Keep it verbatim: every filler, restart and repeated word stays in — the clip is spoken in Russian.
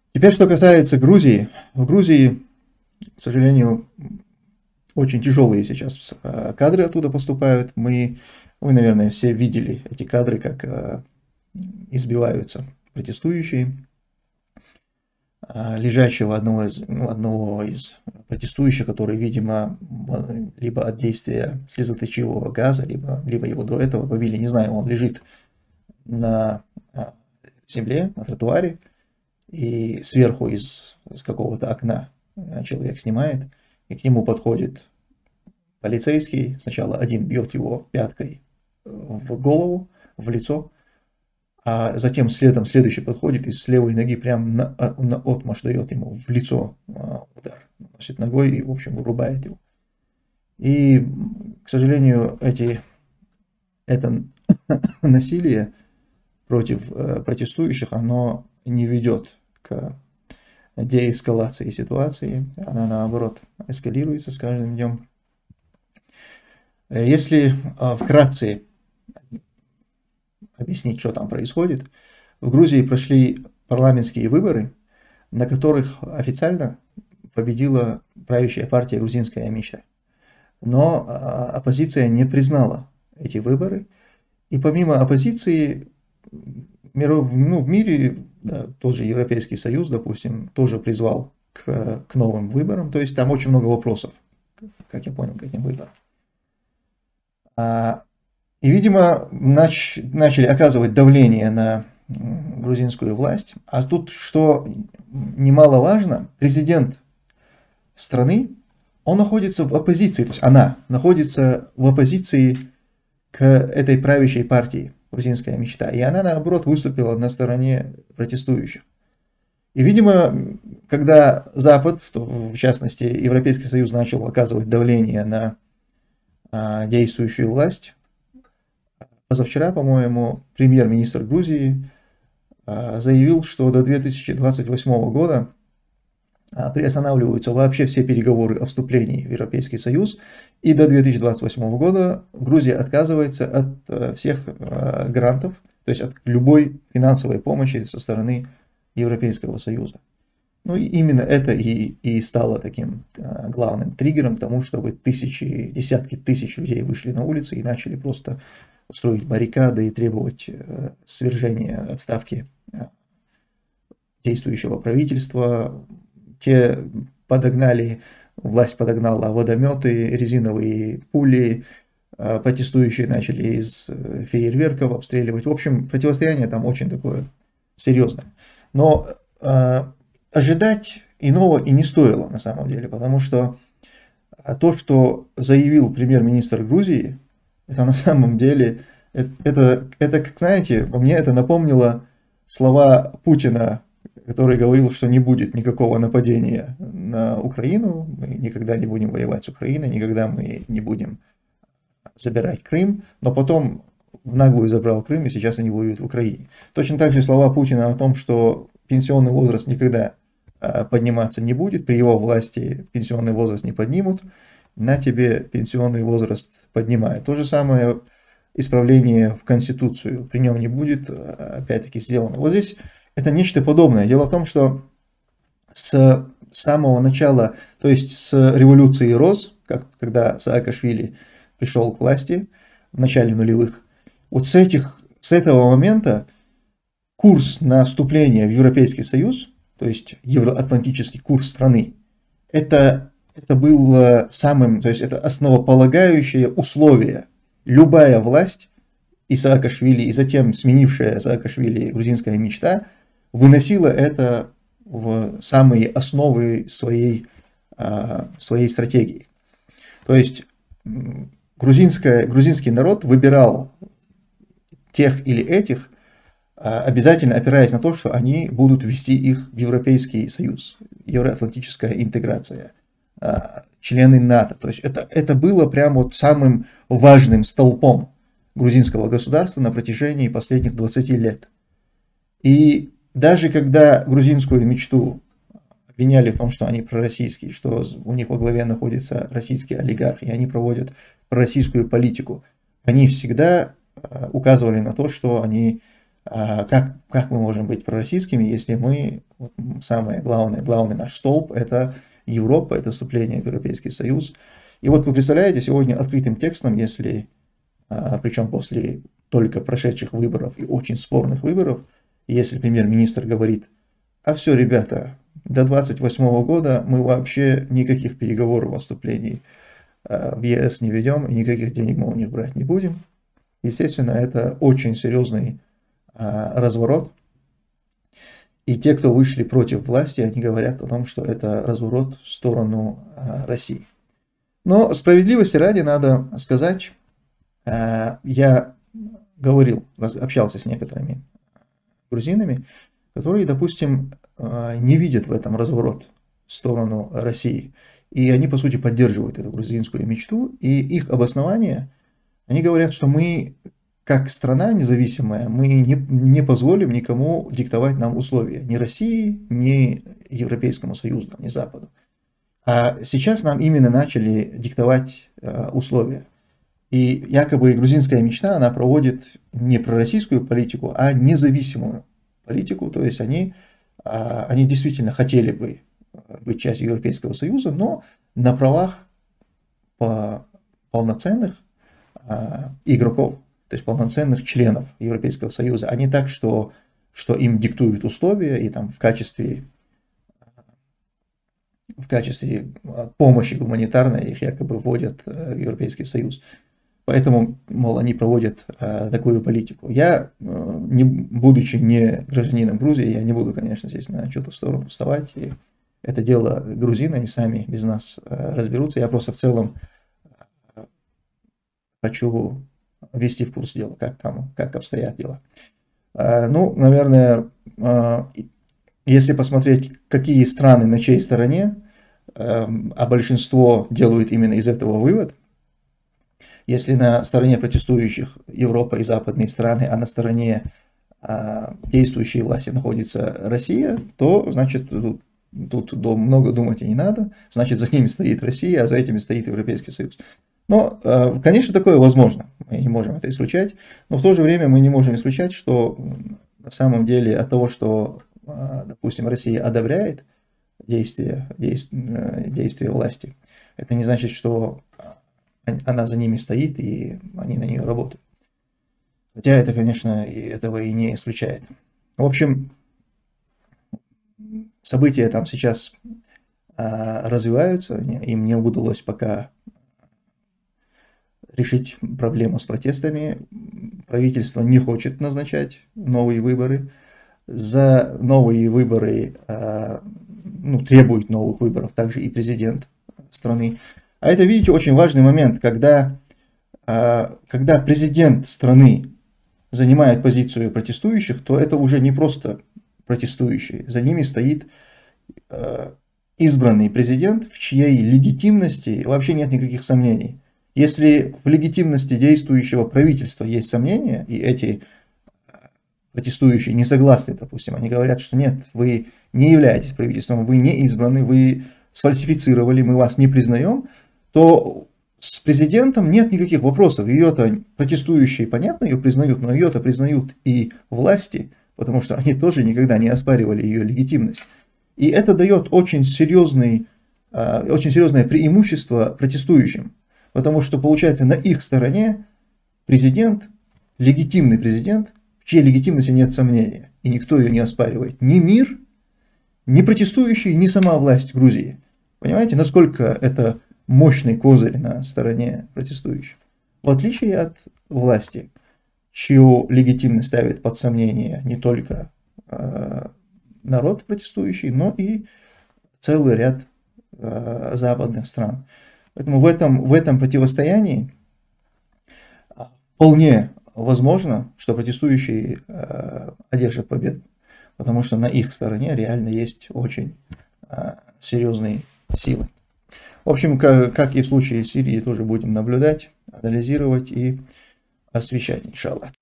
Теперь, что касается Грузии. В Грузии, к сожалению, очень тяжелые сейчас э, кадры оттуда поступают. Мы, вы, наверное, все видели эти кадры, как э, избиваются протестующие. Э, лежачего одного из, ну, одного из протестующих, который, видимо, либо от действия слезоточивого газа, либо, либо его до этого побили, не знаю, он лежит на э, земле, на тротуаре, и сверху из, из какого-то окна человек снимает, и к нему подходит полицейский. Сначала один бьет его пяткой в голову, в лицо, а затем следом следующий подходит и с левой ноги прям на, на отмашь дает ему в лицо удар. Носит ногой и, в общем, вырубает его. И, к сожалению, эти, это насилие против протестующих, оно не ведет к деэскалации ситуации, она наоборот эскалируется с каждым днем. Если вкратце объяснить, что там происходит, в Грузии прошли парламентские выборы, на которых официально победила правящая партия «Грузинская мечта». Но оппозиция не признала эти выборы, и помимо оппозиции миров, ну, в мире, да, тот же Европейский Союз, допустим, тоже призвал к, к новым выборам. То есть там очень много вопросов, как я понял, к этим выборам. А, и, видимо, нач, начали оказывать давление на грузинскую власть. А тут, что немаловажно, президент страны, он находится в оппозиции, то есть она находится в оппозиции к этой правящей партии «Грузинская мечта». И она, наоборот, выступила на стороне протестующих. И, видимо, когда Запад, в частности Европейский Союз, начал оказывать давление на а, действующую власть, позавчера, по-моему, премьер-министр Грузии а, заявил, что до две тысячи двадцать восьмого года а, приостанавливаются вообще все переговоры о вступлении в Европейский Союз, и до две тысячи двадцать восьмого года Грузия отказывается от а, всех а, грантов, то есть от любой финансовой помощи со стороны Европейского Союза. Ну и именно это и, и стало таким а, главным триггером к тому, чтобы тысячи, десятки тысяч людей вышли на улицы и начали просто строить баррикады и требовать а, свержения, отставки а, действующего правительства. Те подогнали, власть подогнала водометы, резиновые пули, а, протестующие начали из фейерверков обстреливать. В общем, противостояние там очень такое серьезное. Но э, ожидать иного и не стоило на самом деле, потому что то, что заявил премьер-министр Грузии, это на самом деле, это, это, это, как знаете, мне это напомнило слова Путина, который говорил, что не будет никакого нападения на Украину, мы никогда не будем воевать с Украиной, никогда мы не будем забирать Крым, но потом в наглую забрал Крым, и сейчас они воюют в Украине. Точно так же слова Путина о том, что пенсионный возраст никогда подниматься не будет, при его власти пенсионный возраст не поднимут, на тебе пенсионный возраст поднимают. То же самое исправление в Конституцию при нем не будет, опять-таки, сделано. Вот здесь это нечто подобное. Дело в том, что с самого начала, то есть с революции Роз, как, когда Саакашвили пришел к власти в начале нулевых, вот с, этих, с этого момента курс на вступление в Европейский Союз, то есть евроатлантический курс страны, это, это было самым, то есть это основополагающее условие. Любая власть, и Саакашвили, и затем сменившая Саакашвили грузинская мечта, выносила это в самые основы своей, своей стратегии. То есть грузинская, грузинский народ выбирал тех или этих, обязательно опираясь на то, что они будут вести их в Европейский Союз, евроатлантическая интеграция, члены НАТО. То есть это, это было прям вот самым важным столпом грузинского государства на протяжении последних двадцати лет. И даже когда грузинскую мечту обвиняли в том, что они пророссийские, что у них во главе находится российский олигарх, и они проводят пророссийскую политику, они всегда указывали на то, что они Как, как мы можем быть пророссийскими, если мы, вот, самое главное, главный наш столб – это Европа, это вступление в Европейский Союз. И вот вы представляете, сегодня открытым текстом, если, причем после только прошедших выборов и очень спорных выборов, если премьер-министр говорит: а все, ребята, до двадцать восьмого года мы вообще никаких переговоров о вступлении в ЕС не ведем, и никаких денег мы у них брать не будем. Естественно, это очень серьезный разворот. И те, кто вышли против власти, они говорят о том, что это разворот в сторону России. Но справедливости ради надо сказать, я говорил, общался с некоторыми грузинами, которые, допустим, не видят в этом разворот в сторону России. И они, по сути, поддерживают эту грузинскую мечту. И их обоснование, они говорят, что мы, как страна независимая, мы не, не позволим никому диктовать нам условия. Ни России, ни Европейскому Союзу, ни Западу. А сейчас нам именно начали диктовать условия. И якобы грузинская мечта, она проводит не пророссийскую политику, а независимую политику. То есть они, они действительно хотели бы быть частью Европейского Союза, но на правах полноценных игроков, то есть полноценных членов Европейского Союза, а не так, что, что им диктуют условия и там в качестве, в качестве помощи гуманитарной их якобы вводят в Европейский Союз. Поэтому, мол, они проводят а, такую политику. Я, не, будучи не гражданином Грузии, я не буду, конечно, здесь на чью-то сторону вставать. И это дело грузин, они сами без нас а, разберутся. Я просто в целом а, хочу ввести в курс дела, как там, как обстоят дела. А, ну, наверное, а, если посмотреть, какие страны на чьей стороне, а, а большинство делают именно из этого вывод. Если на стороне протестующих Европа и западные страны, а на стороне а, действующей власти находится Россия, то, значит, тут, тут много думать и не надо. Значит, за ними стоит Россия, а за этими стоит Европейский Союз. Но, а, конечно, такое возможно. Мы не можем это исключать. Но в то же время мы не можем исключать, что на самом деле от того, что, а, допустим, Россия одобряет действия, действия, действия власти, это не значит, что она за ними стоит, и они на нее работают. Хотя это, конечно, и этого и не исключает. В общем, события там сейчас а, развиваются, им не удалось пока решить проблему с протестами. Правительство не хочет назначать новые выборы. За новые выборы, а, ну, требует новых выборов также и президент страны. А это, видите, очень важный момент, когда, когда президент страны занимает позицию протестующих, то это уже не просто протестующие. За ними стоит избранный президент, в чьей легитимности вообще нет никаких сомнений. Если в легитимности действующего правительства есть сомнения, и эти протестующие не согласны, допустим, они говорят, что нет, вы не являетесь правительством, вы не избраны, вы сфальсифицировали, мы вас не признаем, то с президентом нет никаких вопросов. Ее-то протестующие, понятно, ее признают, но ее-то признают и власти, потому что они тоже никогда не оспаривали ее легитимность. И это дает очень, серьезный, очень серьезное преимущество протестующим, потому что, получается, на их стороне президент, легитимный президент, в чьей легитимности нет сомнения, и никто ее не оспаривает. Ни мир, ни протестующие, ни сама власть Грузии. Понимаете, насколько это мощный козырь на стороне протестующих. В отличие от власти, чью легитимность ставит под сомнение не только э, народ протестующий, но и целый ряд э, западных стран. Поэтому в этом, в этом противостоянии вполне возможно, что протестующие э, одержат победу, потому что на их стороне реально есть очень э, серьезные силы. В общем, как, как и в случае Сирии, тоже будем наблюдать, анализировать и освещать, иншаллах.